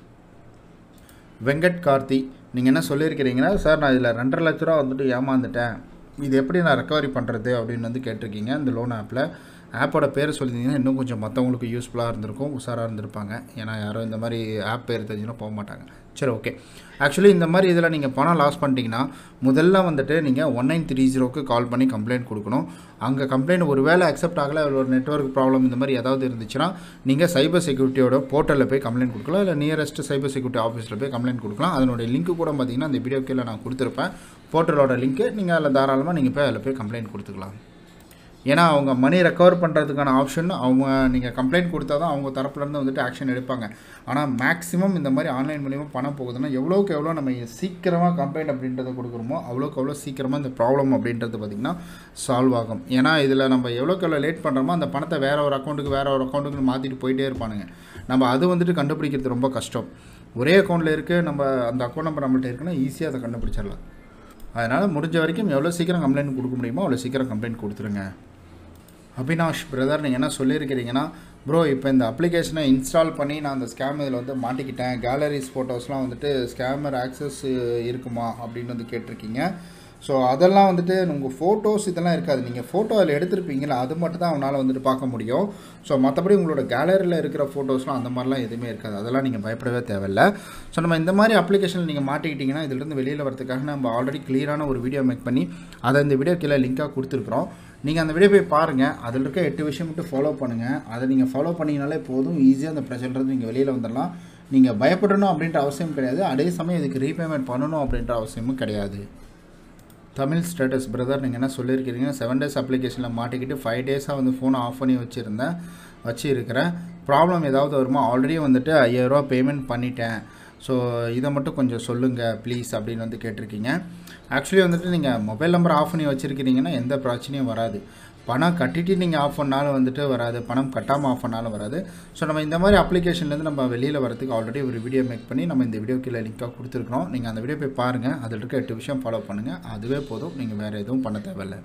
வெங்கட் கார்த்தி நீங்கள் என்ன சொல்லியிருக்கிறீங்கன்னா, சார் நான் இதில் ரெண்டரை லட்ச ரூபா வந்துட்டு ஏமாந்துட்டேன், இது எப்படி நான் ரெக்கவரி பண்ணுறது அப்படின்னு வந்து கேட்டிருக்கீங்க. இந்த லோன் ஆப்பில் ஆப்போட பேர் சொல்லியிருந்தீங்கன்னா இன்னும் கொஞ்சம் மற்றவங்களுக்கு யூஸ்ஃபுல்லாக இருந்திருக்கும், உஷாராக இருந்திருப்பாங்க. ஏன்னா யாரும் இந்த மாதிரி ஆப் பேர் தெரிஞ்சுன்னா போக மாட்டாங்க. சரி, ஓகே. ஆக்சுவலி இந்த மாதிரி இதில் நீங்கள் பணம் லாஸ் பண்ணிட்டீங்கன்னா முதல்ல வந்துட்டு நீங்கள் ஒன் நைன் த்ரீ ஜீரோக்கு கால் பண்ணி கம்ப்ளைண்ட் கொடுக்கணும். அங்கே கம்ப்ளைண்ட் ஒரு வேளை அக்செப்ட் ஆகலை, ஒரு நெட்வொர்க் ப்ராப்ளம் இந்த மாதிரி ஏதாவது இருந்துச்சுன்னா நீங்கள் சைபர் செக்யூரிட்டியோட போர்ட்டலில் போய் கம்ப்ளைண்ட் கொடுக்கலாம், இல்லை நியரஸ்ட் சைபர் செக்யூரிட்டி ஆஃபீஸில் போய் கம்ப்ளைண்ட் கொடுக்கலாம். அதனுடைய லிங்க்கு கூட பார்த்தீங்கன்னா அந்த வீடியோ கீழே நான் கொடுத்துருப்பேன், போர்ட்டலோட லிங்க்கு. நீங்கள் அதில் தாராளமாக நீங்கள் போய் அதில் போய் கம்ப்ளைண்ட் கொடுத்துக்கலாம். ஏன்னா அவங்க மணி ரெக்கவர் பண்ணுறதுக்கான ஆப்ஷன் அவங்க நீங்கள் கம்ப்ளைண்ட் கொடுத்தா தான் அவங்க தரப்புலேருந்து வந்துட்டு ஆக்ஷன் எடுப்பாங்க. ஆனால் மேக்ஸிமம் இந்த மாதிரி ஆன்லைன் மூலிமா பணம் போகுதுன்னா எவ்வளோக்கு எவ்வளோ நம்ம சீக்கிரமாக கம்ப்ளைண்ட் அப்படின்றத கொடுக்குறோமோ அவ்வளோக்கு எவ்வளோ சீக்கிரமாக இந்த ப்ராப்ளம் அப்படின்றது பார்த்திங்கன்னா சால்வ் ஆகும். ஏன்னா இதில் நம்ம எவ்வளோக்கு எவ்வளோ லேட் பண்ணுறோமோ அந்த பணத்தை வேறு ஒரு அக்கௌண்ட்டுக்கு வேறு ஒரு அக்கௌண்ட்டுக்கு மாற்றிட்டு போயிட்டே இருப்பானுங்க. நம்ம அது வந்துட்டு கண்டுபிடிக்கிறது ரொம்ப கஷ்டம். ஒரே அக்கௌண்ட்டில் இருக்குது, நம்ம அந்த அக்கௌண்ட் நம்பர் நம்மள்ட்ட இருக்குன்னா ஈஸியாக அதை கண்டுபிடிச்சிடலாம். அதனால் முடிஞ்ச வரைக்கும் எவ்வளோ சீக்கிரம் கம்ப்ளைண்ட் கொடுக்க முடியுமோ அவ்வளோ சீக்கிரம் கம்ப்ளைண்ட் கொடுத்துருங்க. அபினாஷ் பிரதர் நீங்கள் என்ன சொல்லியிருக்கிறீங்கன்னா, ப்ரோ இப்போ இந்த அப்ளிகேஷனை இன்ஸ்டால் பண்ணி நான் அந்த ஸ்கேம் இதில் வந்து மாட்டிக்கிட்டேன், கேலரிஸ் ஃபோட்டோஸ்லாம் வந்துட்டு ஸ்கேமர் ஆக்சஸ் இருக்குமா அப்படின்னு வந்து கேட்டிருக்கீங்க. ஸோ அதெல்லாம் வந்துட்டு உங்கள் ஃபோட்டோஸ் இதெல்லாம் இருக்காது, நீங்கள் ஃபோட்டோ அதில் எடுத்திருப்பீங்களா அது மட்டும் தான் அவனால் வந்துட்டு பார்க்க முடியும். ஸோ மற்றபடி உங்களோட கேலரியில் இருக்கிற ஃபோட்டோஸ்லாம் அந்த மாதிரிலாம் எதுவுமே இருக்காது, அதெல்லாம் நீங்கள் பயப்படவே தேவையில்லை. ஸோ நம்ம இந்த மாதிரி அப்ளிகேஷனில் நீங்கள் மாட்டிக்கிட்டிங்கன்னா இதிலிருந்து வெளியில் வரதுக்காக நம்ம ஆல்ரெடி கிளியரான ஒரு வீடியோ மேக் பண்ணி அதை இந்த வீடியோ கீழே லிங்காக கொடுத்துருக்குறோம். நீங்கள் அந்த வீடியோ போய் பாருங்கள், அதில் இருக்க எட்டு விஷயம் மட்டும் ஃபாலோ பண்ணுங்கள். அதை நீங்கள் ஃபாலோ பண்ணிங்கனாலே போதும், ஈஸியாக அந்த பிரச்சனைலேருந்து நீங்கள் வெளியில் வந்துடலாம். நீங்கள் பயப்படணும் அப்படின்ற அவசியம் கிடையாது, அதே சமயம் இதுக்கு ரீபேமெண்ட் பண்ணணும் அப்படின்ற அவசியமும் கிடையாது. தமிழ் ஸ்டேட்டஸ் பிரதர் நீங்கள் என்ன சொல்லியிருக்கிறீங்க, செவன் டேஸ் அப்ளிகேஷனில் மாட்டிக்கிட்டு ஃபைவ் டேஸாக வந்து ஃபோனை ஆஃப் பண்ணி வச்சுருந்தேன் வச்சு இருக்கிறேன் ப்ராப்ளம் ஏதாவது வருமா, ஆல்ரெடி வந்துட்டு ஐயாயிரரூவா பேமெண்ட் பண்ணிட்டேன். ஸோ இதை மட்டும் கொஞ்சம் சொல்லுங்கள் ப்ளீஸ் அப்படின்னு வந்து கேட்டிருக்கீங்க. ஆக்சுவலி வந்துட்டு நீங்கள் மொபைல் நம்பர் ஆஃப் பண்ணி வச்சுருக்கிறீங்கன்னா எந்த பிரச்சனையும் வராது. பணம் கட்டிட்டு நீங்கள் ஆஃப் பண்ணாலும் வந்துட்டு வராது, பணம் கட்டாமல் ஆஃப் பண்ணாலும் வராது. ஸோ நம்ம இந்த மாதிரி அப்ளிகேஷன்லேருந்து நம்ம வெளியில் வரதுக்கு ஆல்ரெடி ஒரு வீடியோ மேக் பண்ணி நம்ம இந்த வீடியோ கீழே லிங்காக கொடுத்துருக்குறோம். நீங்கள் அந்த வீடியோ போய் பாருங்கள், அதில் இருக்க எட்டு விஷயம் ஃபாலோ பண்ணுங்கள், அதுவே போதும், நீங்கள் வேறு எதுவும் பண்ண தேவையில்லை.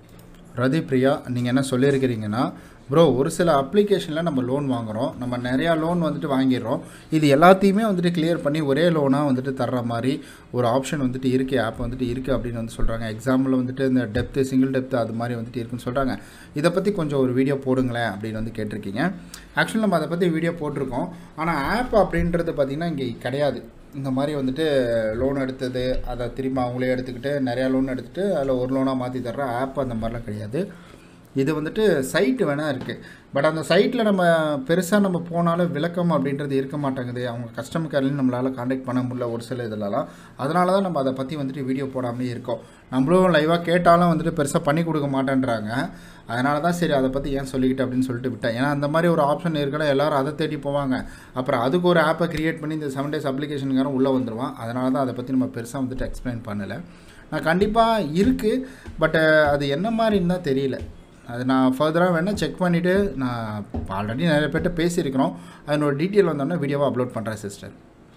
ரதி பிரியா நீங்கள் என்ன சொல்லியிருக்கிறீங்கன்னா, ப்ரோ ஒரு சில அப்ளிகேஷனில் நம்ம லோன் வாங்குகிறோம், நம்ம நிறையா லோன் வந்துட்டு வாங்கிடுறோம், இது எல்லாத்தையுமே வந்துட்டு கிளியர் பண்ணி ஒரே லோனாக வந்துட்டு தர்ற மாதிரி ஒரு ஆப்ஷன் வந்துட்டு இருக்குது, ஆப் வந்துட்டு இருக்குது அப்படின்னு வந்து சொல்கிறாங்க. எக்ஸாம்பிள் வந்துட்டு இந்த டெப்த்து சிங்கிள் டெப்த்து அது மாதிரி வந்துட்டு இருக்குன்னு சொல்கிறாங்க. இதை பற்றி கொஞ்சம் ஒரு வீடியோ போடுங்களேன் அப்படின்னு வந்து கேட்டிருக்கீங்க. ஆக்சுவலி நம்ம அதை பற்றி வீடியோ போட்டிருக்கோம், ஆனால் ஆப் அப்படின்றது பார்த்திங்கன்னா இங்கே கிடையாது. இந்த மாதிரி வந்துட்டு லோன் எடுத்தது அதை திரும்ப அவங்களே எடுத்துக்கிட்டு நிறையா லோன் எடுத்துகிட்டு அதில் ஒரு லோனாக மாற்றி தர்ற ஆப் அந்த மாதிரிலாம் கிடையாது. இது வந்துட்டு சைட்டு வேணால் இருக்குது, பட் அந்த சைட்டில் நம்ம பெருசாக நம்ம போனாலும் விளக்கம் அப்படின்றது இருக்க மாட்டேங்குது, அவங்க கஸ்டமர் கேர்லையும் நம்மளால் காண்டாக்ட் பண்ண முடியல ஒரு சில இதிலலாம். அதனால தான் நம்ம அதை பற்றி வந்துட்டு வீடியோ போடாமலே இருக்கோம். நம்மளும் லைவாக கேட்டாலும் வந்துட்டு பெருசாக பண்ணி கொடுக்க மாட்டேன்றாங்க. அதனால தான் சரி அதை பற்றி ஏன் சொல்லிக்கிட்டு அப்படின்னு சொல்லிட்டு விட்டேன். ஏன்னா அந்த மாதிரி ஒரு ஆப்ஷன் இருக்கல, எல்லோரும் அதை தேடி போவாங்க, அப்புறம் அதுக்கு ஒரு ஆப்பை க்ரியேட் பண்ணி இந்த செவன் டேஸ் அப்ளிகேஷனுக்காரன் உள்ளே வந்துடுவான். அதனால தான் அதை பற்றி நம்ம பெருசாக வந்துட்டு எக்ஸ்பிளைன் பண்ணலை. நான் கண்டிப்பாக இருக்குது, பட் அது என்ன மாதிரின்னு தான் தெரியல. அது நான் ஃபர்தராக வேணால் செக் பண்ணிவிட்டு நான் ஆல்ரெடி நிறைய பேர்கிட்ட பேசியிருக்கிறோம், அதனோட டீட்டெயில் வந்தோடனே வீடியோவாக அப்லோட் பண்ணுறேன் சிஸ்டர்.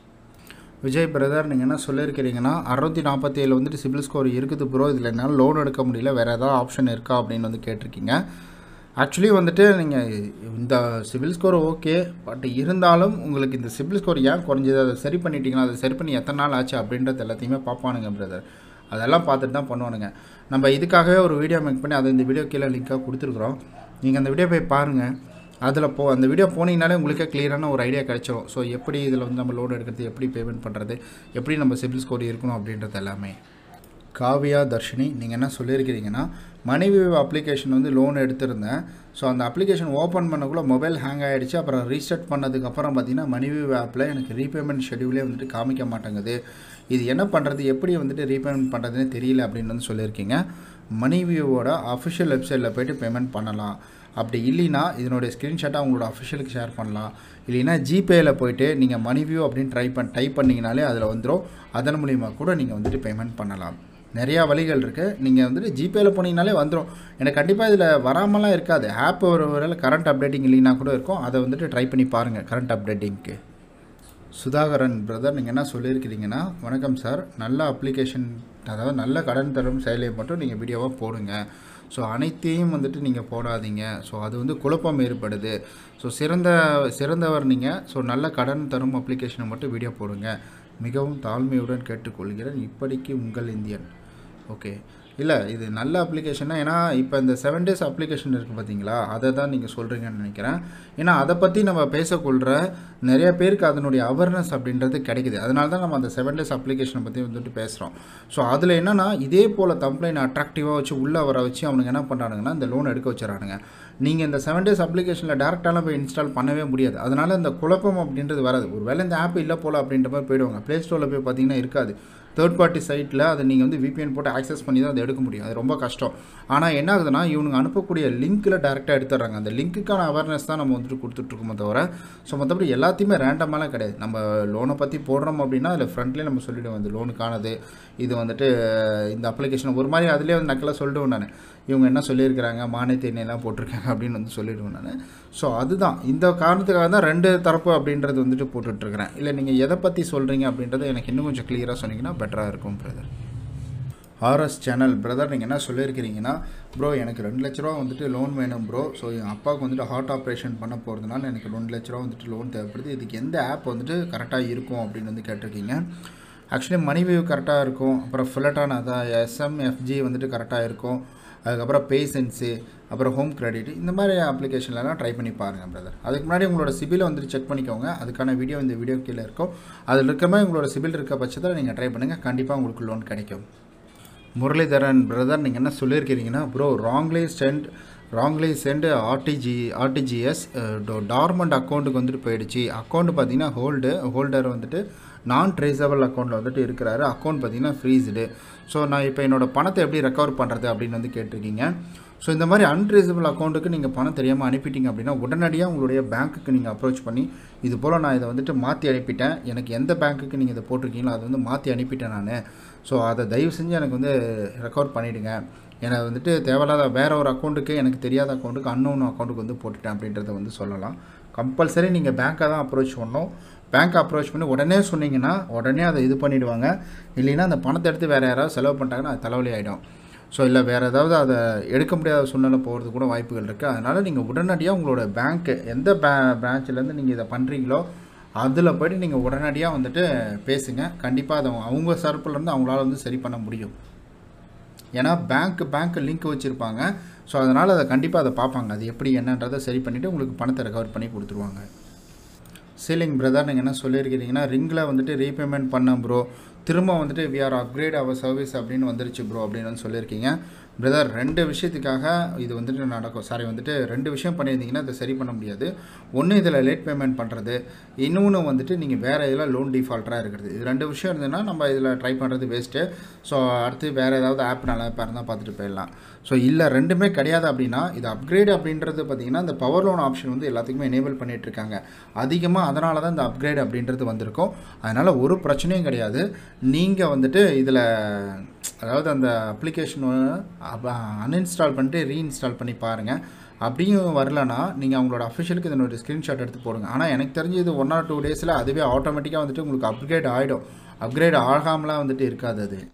விஜய் பிரதர் நீங்கள் என்ன சொல்லியிருக்கிறீங்கன்னா, அறுநூற்றி நாற்பத்தி ஏழு வந்துட்டு சிபில் ஸ்கோர் இருக்குது ப்ரோ, இதில் என்னால் லோன் எடுக்க முடியல, வேறு ஏதாவது ஆப்ஷன் இருக்கா அப்படின்னு வந்து கேட்டிருக்கீங்க. ஆக்சுவலி வந்துட்டு நீங்கள் இந்த சிபில் ஸ்கோர் ஓகே, பட் இருந்தாலும் உங்களுக்கு இந்த சிபில் ஸ்கோர் ஏன் குறைஞ்சது, அதை சரி பண்ணிட்டீங்களா, அதை சரி பண்ணி எத்தனை நாள் ஆச்சு அப்படின்றது எல்லாத்தையுமே பார்ப்பானுங்க பிரதர். அதெல்லாம் பார்த்துட்டு தான் பண்ணுவானுங்க. நம்ம இதுக்காகவே ஒரு வீடியோ மேக் பண்ணி அதை இந்த வீடியோ கீழே லிங்காக கொடுத்துருக்குறோம், நீங்கள் அந்த வீடியோ போய் பாருங்கள். அதில் போ அந்த வீடியோ போனீங்கனாலே உங்களுக்கே கிளியரான ஒரு ஐடியா கிடைச்சிடும். ஸோ எப்படி இதில் வந்து நம்ம லோன் எடுக்கிறது, எப்படி பேமெண்ட் பண்ணுறது, எப்படி நம்ம சிபில் ஸ்கோர் இருக்கணும் அப்படின்றது எல்லாமே. காவியா தர்ஷினி நீங்கள் என்ன சொல்லியிருக்கிறீங்கன்னா, மனைவி அப்ளிகேஷன் வந்து லோன் எடுத்திருந்தேன், ஸோ அந்த அப்ளிகேஷன் ஓப்பன் பண்ணக்குள்ளே மொபைல் ஹேங் ஆகிடுச்சு, அப்புறம் ரீஸ்டார்ட் பண்ணதுக்கப்புறம் பார்த்திங்கன்னா மனைவி ஆப்பில் எனக்கு ரீபேமெண்ட் ஷெடியூலே வந்துட்டு காமிக்க மாட்டேங்குது, இது என்ன பண்ணுறது, எப்படி வந்துட்டு ரீபேமெண்ட் பண்ணுறதுன்னு தெரியல அப்படின்னு வந்து சொல்லியிருக்கீங்க. மனைவியோட அஃபிஷியல் வெப்சைட்டில் போய்ட்டு பேமெண்ட் பண்ணலாம், அப்படி இல்லைனா இதனுடைய ஸ்க்ரீன்ஷாட்டாக அவங்களோட அஃபிஷியலுக்கு ஷேர் பண்ணலாம், இல்லைனா ஜிபேயில் போய்ட்டு நீங்கள் மனைவியோ அப்படின்னு ட்ரை பண்ண டைப் பண்ணிங்கனாலே அதில் வந்துடும், அதன் மூலிமா கூட நீங்கள் வந்துட்டு பேமெண்ட் பண்ணலாம். நிறையா வழிகள் இருக்குது, நீங்கள் வந்துட்டு ஜிபேயில் போனீங்கனாலே வந்துடும். எனக்கு கண்டிப்பாக இதில் வராமலாம் இருக்காது, ஆப் ஒரு வேளை கரண்ட் அப்டேட்டிங் இல்லைனா கூட இருக்கும், அதை வந்துட்டு ட்ரை பண்ணி பாருங்கள் கரண்ட் அப்டேட்டிங்க்கு. சுதாகரன் பிரதர் நீங்கள் என்ன சொல்லியிருக்கிறீங்கன்னா, வணக்கம் சார், நல்ல அப்ளிகேஷன் அதாவது நல்ல கடன் தரும் செயலியை மட்டும் நீங்கள் வீடியோவாக போடுங்க, ஸோ அனைத்தையும் வந்துட்டு நீங்கள் போடாதீங்க, ஸோ அது வந்து குழப்பம் ஏற்படுது, ஸோ சிறந்த சிறந்தவர் நீங்கள், ஸோ நல்ல கடன் தரும் அப்ளிகேஷனை மட்டும் வீடியோ போடுங்க, மிகவும் தாழ்மையுடன் கேட்டுக்கொள்கிறேன், இப்படிக்கு உங்கள் இந்தியன். ஓகே, இல்லை இது நல்ல அப்ளிகேஷன்னா, ஏன்னா இப்போ இந்த செவன் டேஸ் அப்ளிகேஷன் இருக்குது பார்த்தீங்களா, அதை தான் நீங்கள் சொல்கிறீங்கன்னு நினைக்கிறேன். ஏன்னா அதை பற்றி நம்ம பேசக்கொள்கிற நிறைய பேருக்கு அதனுடைய அவேர்னஸ் அப்படின்றது கிடைக்குது, அதனால தான் நம்ம அந்த செவன் டேஸ் அப்ளிகேஷனை பற்றி வந்துட்டு பேசுகிறோம். ஸோ அதில் என்னென்னா இதே போல் கம்ப்ளைண்ட் அட்ராக்டிவாக வச்சு உள்ளே வர வச்சு அவனுங்க என்ன பண்ணுறானுங்கன்னா இந்த லோன் எடுக்க வச்சுறானுங்க. நீங்கள் இந்த செவன் டேஸ் அப்ளிகேஷனில் டேரெக்டாலாம் போய் இன்ஸ்டால் பண்ணவே முடியாது, அதனால் இந்த குழப்பம் அப்படின்றது வராது. ஒரு வேளை இந்த ஆப் இல்லை போல் அப்படின்ற மாதிரி போயிடுவாங்க, ப்ளே ஸ்டோரில் போய் பார்த்தீங்கன்னா இருக்காது, தேர்ட் பார்ட்டி சைட்டில் அதை நீங்கள் வந்து விபிஎன் போட்டு ஆக்சஸ் பண்ணி தான் அதை எடுக்க முடியும், அது ரொம்ப கஷ்டம். ஆனால் என்ன ஆகுதுன்னா இவனுங்க அனுப்பக்கூடிய லிங்க்கில் டேரெக்டாக எடுத்துடுறாங்க, அந்த லிங்க்குக்கான அவேர்னஸ் தான் நம்ம வந்துட்டு கொடுத்துட்ருக்கோமே தவிர, ஸோ மற்றபடி எல்லாத்தையுமே ரேண்டமாலாம் கிடையாது. நம்ம லோனை பற்றி போடுறோம் அப்படின்னா அதில் ஃப்ரண்ட்லேயே நம்ம சொல்லிவிடுவோம் இந்த லோனுக்கானது, இது வந்துட்டு இந்த அப்ளிகேஷன் ஒரு மாதிரி அதிலே வந்து நக்கலாக சொல்லிடுவேன் நான், இவங்க என்ன சொல்லியிருக்கிறாங்க மானியத்தை எண்ணெயெல்லாம் போட்டிருக்காங்க அப்படின்னு வந்து சொல்லிவிடுவேன் நான். ஸோ அதுதான் இந்த காரணத்துக்காக தான் ரெண்டு தரப்பு அப்படின்றது வந்துட்டு போட்டுட்ருக்கிறேன். இல்லை நீங்கள் எதை பற்றி சொல்கிறீங்க அப்படின்றது எனக்கு இன்னும் கொஞ்சம் கிளியராக சொன்னீங்கன்னா பெட்டராக இருக்கும் பிரதர். ஆர்எஸ் சேனல் பிரதர் நீங்கள் என்ன சொல்லியிருக்கிறீங்கன்னா, ப்ரோ எனக்கு ரெண்டு லட்ச ரூபா வந்துட்டு லோன் வேணும் ப்ரோ, ஸோ என் அப்பாவுக்கு வந்துட்டு ஹார்ட் ஆப்ரேஷன் பண்ண போகிறதுனால எனக்கு ரெண்டு லட்ச ரூபா வந்துட்டு லோன் தேவைப்படுது, இதுக்கு எந்த ஆப் வந்துட்டு கரெக்டாக இருக்கும் அப்படின்னு வந்து கேட்டிருக்கீங்க. ஆக்சுவலி மணி வியூ கரெக்டாக இருக்கும், அப்புறம் ஃபில்லட்டான அதான் எஸ்எம்எஃப்ஜி வந்துட்டு கரெக்டாக இருக்கும், அதுக்கப்புறம் பேசன்ஸு, அப்புறம் ஹோம் கிரெடிட், இந்த மாதிரி அப்ளிகேஷன்லாம் ட்ரை பண்ணி பாருங்கள் பிரதர். அதுக்கு முன்னாடி உங்களோட சிபிலை வந்துட்டு செக் பண்ணிக்கோங்க, அதுக்கான வீடியோ இந்த வீடியோ கீழே இருக்கும், அதில் இருக்க மாதிரி உங்களோட சிபில் இருக்க பட்சத்தில் நீங்கள் ட்ரை பண்ணுங்கள், கண்டிப்பாக உங்களுக்கு லோன் கிடைக்கும். முரளிதரன் பிரதர் நீங்கள் என்ன சொல்லியிருக்கிறீங்கன்னா, bro wrongly sent wrongly sent RTG RTGS dormant அக்கௌண்ட்டுக்கு வந்துட்டு போயிடுச்சு, அக்கௌண்ட்டு பார்த்தீங்கன்னா ஹோல்டு ஹோல்டர் வந்துட்டு நான் ட்ரேசபிள் அக்கௌண்ட்டில் வந்துட்டு இருக்கிறாரு. அக்கௌண்ட் பார்த்திங்கன்னா ஃப்ரீஸ்டு. ஸோ நான் இப்போ என்னோடய பணத்தை எப்படி ரெக்கவர் பண்ணுறது அப்படின்னு வந்து கேட்டிருக்கீங்க. ஸோ இந்த மாதிரி அன்ட்ரேசபிள் அக்கௌண்ட்டுக்கு நீங்கள் பணம் தெரியாமல் அனுப்பிட்டீங்க அப்படின்னா உடனடியாக உங்களுடைய பேங்க்குக்கு நீங்கள் அப்ரோச் பண்ணி இது போல் நான் இதை வந்துட்டு மாற்றி அனுப்பிட்டேன், எனக்கு எந்த பேங்க்குக்கு நீங்கள் இதை போட்டிருக்கீங்களோ அதை வந்து மாற்றி அனுப்பிட்டேன் நான். ஸோ அதை தயவு செஞ்சு எனக்கு வந்து ரெக்கவர் பண்ணிவிடுங்க. ஏன்னா வந்துட்டு தேவையில்லாத வேறு ஒரு அக்கௌண்ட்டுக்கு எனக்கு தெரியாத அக்கௌண்ட்டுக்கு அன்னோன் அக்கௌண்ட்டுக்கு வந்து போட்டுட்டேன் அப்படின்றத வந்து சொல்லலாம். கம்பல்சரி நீங்கள் பேங்க்கை தான் அப்ரோச் பண்ணணும். பேங்க் அப்ரோச் பண்ணி உடனே சொன்னீங்கன்னா உடனே அதை இது பண்ணிவிடுவாங்க. இல்லைன்னா அந்த பணத்தை எடுத்து வேறு யாராவது செலவு பண்ணிட்டாங்கன்னா அது தலைவலி ஆகிடும். ஸோ இல்லை வேறு ஏதாவது அதை எடுக்க முடியாத சூழ்நிலை போகிறது கூட வாய்ப்புகள் இருக்குது. அதனால் நீங்கள் உடனடியாக உங்களோட பேங்க்கு எந்த பே பிரான்ச்சிலேருந்து நீங்கள் இதை பண்ணுறீங்களோ அதில் போய்ட்டு நீங்கள் உடனடியாக வந்துட்டு பேசுங்க. கண்டிப்பாக அதை அவங்க தரப்புலேருந்து அவங்களால வந்து சரி பண்ண முடியும். ஏன்னா பேங்க்கு பேங்க்கு லிங்க் வச்சுருப்பாங்க. ஸோ அதனால் அதை கண்டிப்பாக அதை பார்ப்பாங்க. அது எப்படி என்னன்றதை சரி பண்ணிவிட்டு உங்களுக்கு பணத்தை ரெக்கவர் பண்ணி கொடுத்துருவாங்க. சீலிங் பிரதர் நீங்கள் என்ன சொல்லியிருக்கிறீங்கன்னா ரிங்கில் வந்துட்டு ரீபேமெண்ட் பண்ண ப்ரோ, திரும்ப வந்துட்டு we are upgrade our service அப்படின்னு வந்துருச்சு ப்ரோ அப்படின்னு வந்து சொல்லியிருக்கீங்க. பிரதர் ரெண்டு விஷயத்துக்காக இது வந்துட்டு நடக்கும். சாரி வந்துட்டு ரெண்டு விஷயம் பண்ணியிருந்தீங்கன்னா அதை சரி பண்ண முடியாது. ஒன்று இதில் லேட் பேமெண்ட் பண்ணுறது, இன்னொன்று வந்துட்டு நீங்கள் வேறு இதில் லோன் டிஃபால்ட்டராக இருக்கிறது. இது ரெண்டு விஷயம் இருந்ததுன்னா நம்ம இதில் ட்ரை பண்ணுறது வேஸ்ட்டு. ஸோ அடுத்து வேறு ஏதாவது ஆப் நல்லா இருந்தால் பார்த்துட்டு போயிடலாம். ஸோ இல்லை ரெண்டுமே கிடையாது அப்படின்னா இது அப்கிரேட் அப்படின்றது பார்த்திங்கன்னா இந்த பவர் லோன் ஆப்ஷன் வந்து எல்லாத்துக்குமே எனேபிள் பண்ணிகிட்ருக்காங்க அதிகமாக. அதனால தான் இந்த அப்கிரேட் அப்படின்றது வந்திருக்கும். அதனால் ஒரு பிரச்சனையும் கிடையாது. நீங்கள் வந்துட்டு இதில் அதாவது அந்த அப்ளிகேஷன் அன்இன்ஸ்டால் பண்ணிட்டு ரீஇன்ஸ்டால் பண்ணி பாருங்கள். அப்படியும் வரலன்னா நீங்கள் அவங்களோட அஃபிஷியலுக்கு இதனோட ஸ்க்ரீன்ஷாட் எடுத்து போடுங்க. ஆனால் எனக்கு தெரிஞ்சு இது ஒன் ஆர் டூ டேஸில் அதுவே ஆட்டோமேட்டிக்காக வந்துட்டு உங்களுக்கு அப்கிரேட் ஆகிடும். அப்கிரேட் ஆகாமலாம் வந்துட்டு இருக்காது அது.